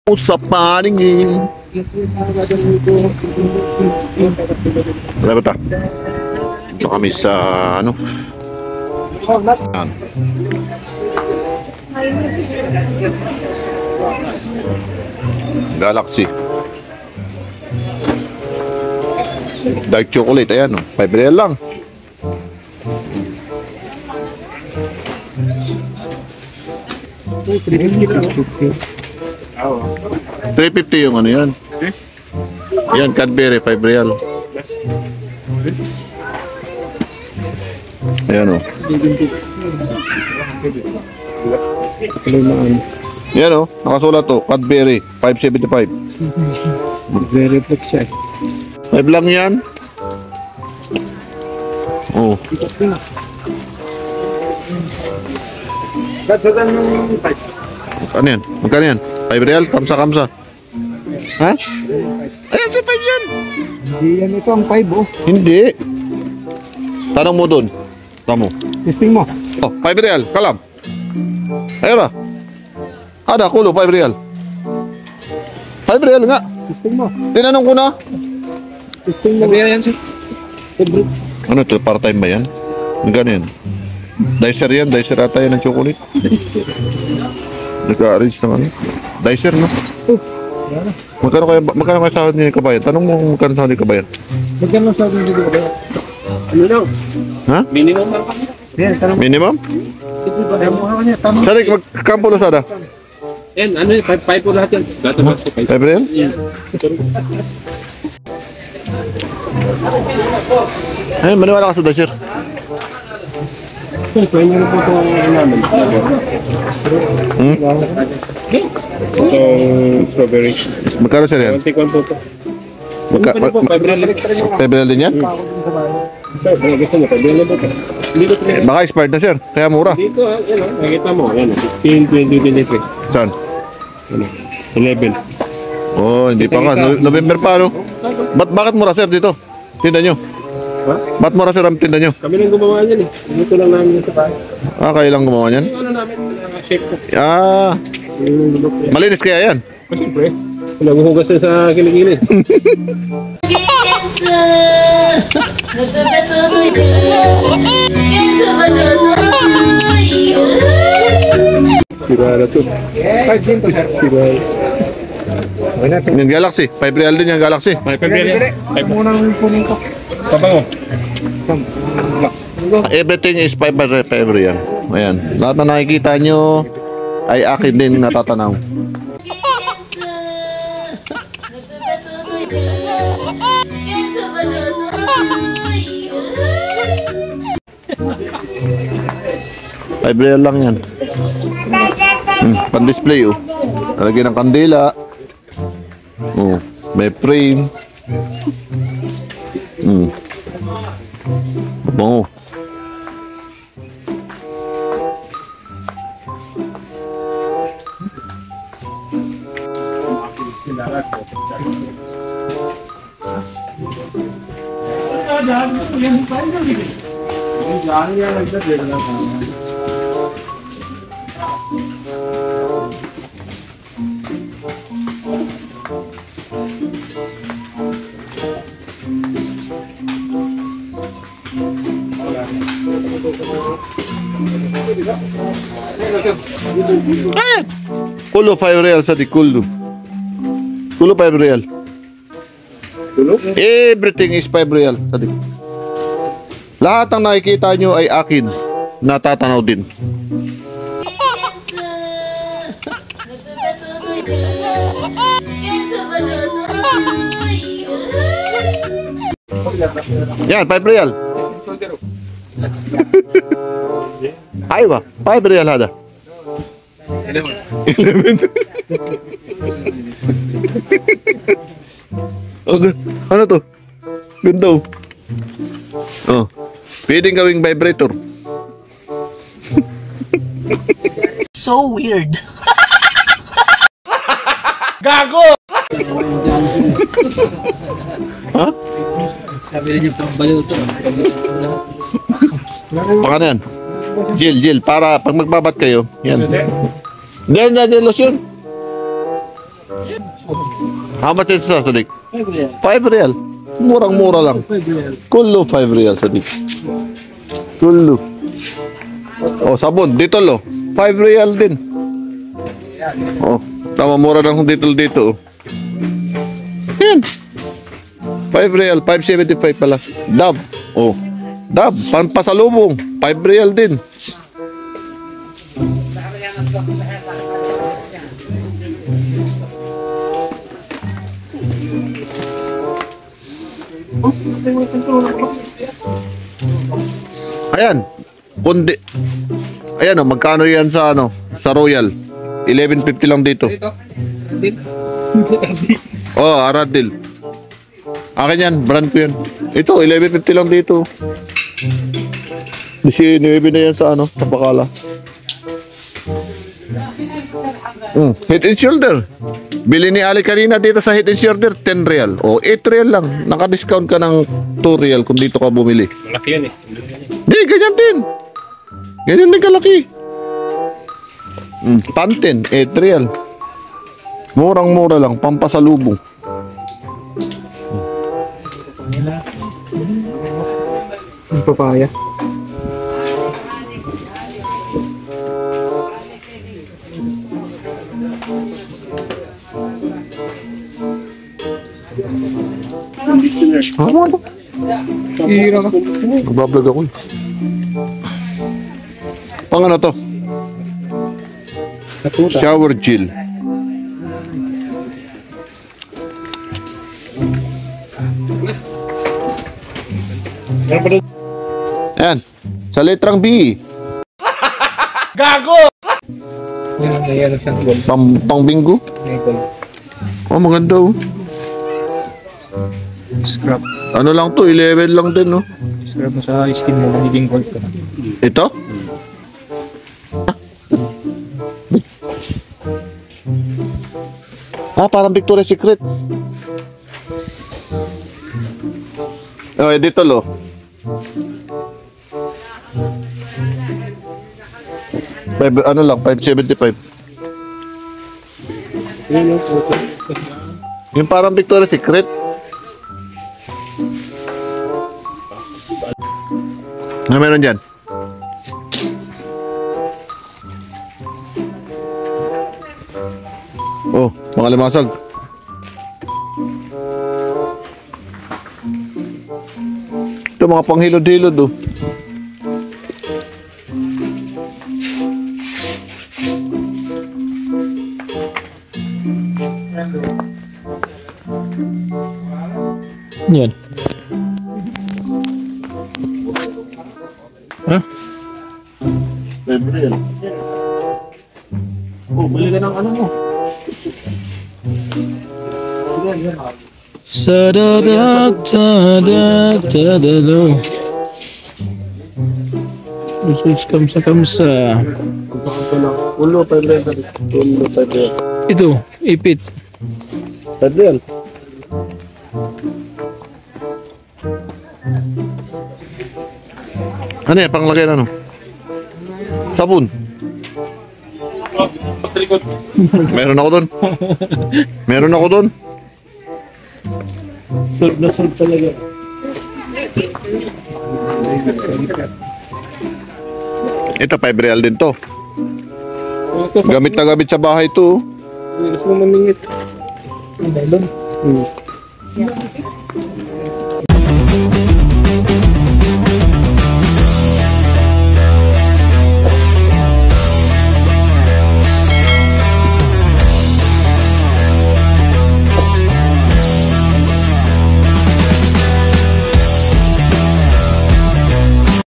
Sa paningin. Wala ba ta? Ito kami sa ano? Yan. Galaxy. Dark chocolate, ayan o. 5 real lang. $3.50 yung ano yan. Yan, Cadbury, 5 real. Ayan o. Yan o, nakasulat o. Cadbury, 5.75. Very flex siya. 5 lang yan. Oh. Ano yan? Magkano yan? 5 real? Kamsa-kamsa. Ha? Ay, si 5 yan. Hindi yan ito ang 5 oh. Hindi. Tanong mo dun. Tamo. Testing mo. Oh, 5 real. Kalam. Ayun ba? Ada, kulo, 5 real. 5 real nga. Testing mo. Tinanong ko na. Testing mo. Sabi yan siya. Ano ito? Part-time ba yan? Magkano yan? Dicer yan? Dicer ata yan ng chocolate? Nagka-arrange ng ano? Dicer, no? Magkano kaya sahod niya yung kabayan? Tanong mo kung magkano sahod niya yung kabayan. Magkano sahod niya yung kabayan? Ano daw? Ha? Minimum lang kami. Yan, tanong mo. Minimum? Sarik, magkampo na sada? Yan, ano yun? 5 po lahat yan. Lahat ng max 5. 5 real? Ay, maniwala ka sa Dicer. Pwede nyo na po ito namin. Itong strawberry. Magkano siya yan? 21 po ito. 5 real. 5 real din yan? Gusto nyo, 5 real na po ito. Dito 3. Baka expired na siya. Kaya mura. Dito, yan o. Nakikita mo. Yan, 15, 20, 23. Saan? 11. Oh, hindi pa nga. November pa, no? Bakit mura, sir, dito? Tinda nyo? Ha? Ba't mura, sir, ang tinda nyo? Kami lang gumawa yan eh. Dito lang namin sa bahay. Ah, kayo lang gumawa niyan? Yung ano namin, shake ko. Ah, Yung lulok yan. malinis kaya yan? Siyempre, naguhugas na sa kilikili. Sira na to. 5 din to, sir. Sira. Yung Galaxy, 5 real din yung Galaxy. 5 real yan. 5 Muna ang punin ko. Pabango. Everything is 5 real. Ayan, lahat na nakikita nyo ay akin din natatanaw. Real lang yan. Pan-display oh. Lagyan ng kandila. Oh, may frame. Bango. Ayan! Kulo 5 real sa di kulo. Kulo 5 real. Everything is 5 real sa di. Lahat ng nakikita nyo ay akin. Natatanaw din. Yan, 5 real. Ay ba? 5 real ada. 11. Okay. Ano to? Ganda oh. Oh. Pwedeng gawing vibrator. So weird. Gago! Ha? Sabi rin yung pambaliw to. Paano yan? Gel, para pag magbabat kayo. Yan. Hindi, lotion. How much is that, Sadiq? 5 real. 5 real. Murang-mura lang. 5 real. Kullu 5 real, Sadiq. Kullu. Oh, sabon. Ditol, oh. 5 real din. Oh, tama, mura lang dito. Yan. 5 real, 5.75 pala. Dab. Oh. Dab, pampasalubong. 5 real din. Ayan. Kundi. Ayan, oh, magkano yan sa ano? Sa Royal. 11.50 lang dito. Ito. Oh, Aradil. Akin yan, brand ko yan. Ito, 11.50 lang dito. 19 na yan sa ano, sa Bacala. Head and shoulder. Bili ni Ali kanina dito sa Head and Shoulder, 10 real. O, 8 real lang. Naka-discount ka ng 2 real kung dito ka bumili. Malaki yan eh. Di, ganyan din. Ganyan din kalaki. Panten, 8 real. Murang-mura lang, pampasalubong. Ang papaya. Hihira ka. Nagbablog ako eh. Pang ano to? Natuta. Shower gel. Ayan. Sa letrang B. Yan ang nangyari siyang gold. Pang bingo. May gold. Oh, maganda oh. Scrap. Ano lang to, 11 lang din no. Scrap mo sa skin mo, magiging gold ka na. Ito? Ah, parang Victoria's Secret. Oh, dito lo. Ano lang, 5.75. Yan yung photo. Yung parang Victoria's Secret. Ano meron dyan? Oh, mga limasag. Ito, mga panghilod-hilod oh. Yan. Ha? Libre yan. Oh, bali ka ng ano mo. Sa da da da da da da da. Usus kamsa kamsa. Ulo, 5 real. Ulo, 5 real. Ito, ipit. 5 real. Ano yan? Panglagay na ano? Sabon. Meron ako doon. Meron ako doon. Solve na solve talaga. Ito, 5 real din to. Ito, Gamit na gamit sa bahay to. gusto mo mamingit. Ang balon.